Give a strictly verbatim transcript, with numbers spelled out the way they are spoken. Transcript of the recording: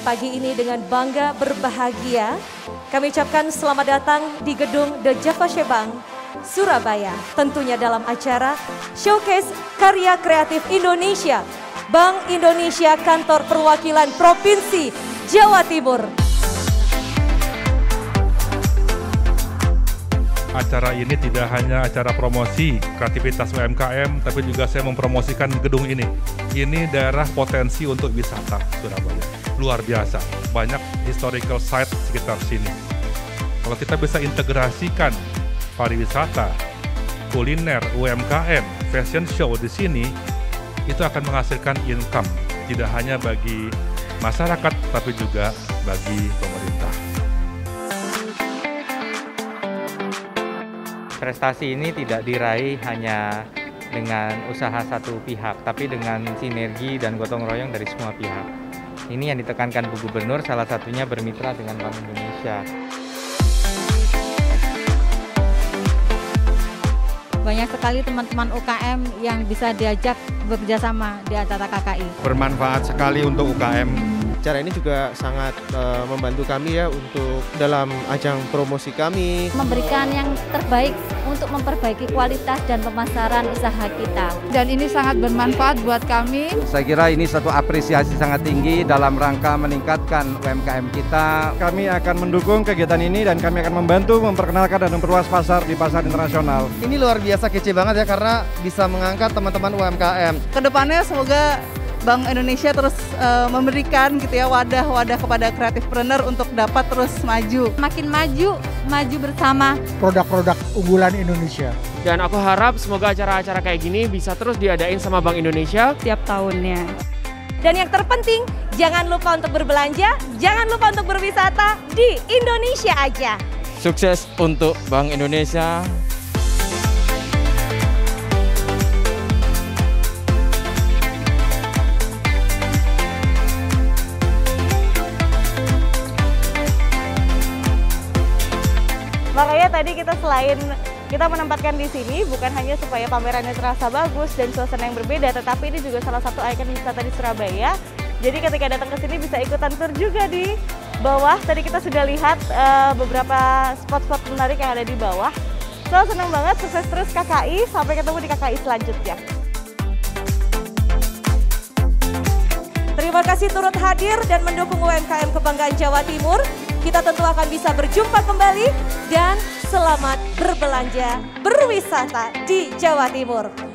Pagi ini dengan bangga berbahagia, kami ucapkan selamat datang di gedung The Java Shebang, Surabaya. Tentunya dalam acara Showcase Karya Kreatif Indonesia, Bank Indonesia Kantor Perwakilan Provinsi Jawa Timur. Acara ini tidak hanya acara promosi kreativitas U M K M, tapi juga saya mempromosikan gedung ini. Ini daerah potensi untuk wisata Surabaya. Luar biasa, banyak historical site sekitar sini. Kalau kita bisa integrasikan pariwisata, kuliner, U M K M, fashion show di sini, itu akan menghasilkan income. Tidak hanya bagi masyarakat, tapi juga bagi pemerintah. Prestasi ini tidak diraih hanya dengan usaha satu pihak, tapi dengan sinergi dan gotong royong dari semua pihak. Ini yang ditekankan Bu Gubernur, salah satunya bermitra dengan Bank Indonesia. Banyak sekali teman-teman U K M yang bisa diajak bekerja sama di acara K K I. Bermanfaat sekali untuk U K M. Acara ini juga sangat uh, membantu kami ya untuk dalam ajang promosi kami. Memberikan yang terbaik untuk memperbaiki kualitas dan pemasaran usaha kita. Dan ini sangat bermanfaat buat kami. Saya kira ini satu apresiasi sangat tinggi dalam rangka meningkatkan U M K M kita. Kami akan mendukung kegiatan ini dan kami akan membantu memperkenalkan dan memperluas pasar di pasar internasional. Ini luar biasa kece banget ya karena bisa mengangkat teman-teman U M K M. Kedepannya semoga Bank Indonesia terus uh, memberikan gitu ya wadah-wadah kepada kreatifpreneur untuk dapat terus maju. Makin maju, maju bersama produk-produk unggulan Indonesia. Dan aku harap semoga acara-acara kayak gini bisa terus diadain sama Bank Indonesia tiap tahunnya. Dan yang terpenting, jangan lupa untuk berbelanja, jangan lupa untuk berwisata di Indonesia aja. Sukses untuk Bank Indonesia. Makanya tadi kita selain kita menempatkan di sini bukan hanya supaya pamerannya terasa bagus dan suasana yang berbeda, tetapi ini juga salah satu ikon wisata di Surabaya. Jadi ketika datang ke sini bisa ikutan tur juga di bawah. Tadi kita sudah lihat uh, beberapa spot-spot menarik yang ada di bawah. So senang banget, sukses terus K K I, sampai ketemu di K K I selanjutnya. Terima kasih turut hadir dan mendukung U M K M Kebanggaan Jawa Timur. Kita tentu akan bisa berjumpa kembali dan selamat berbelanja, berwisata di Jawa Timur.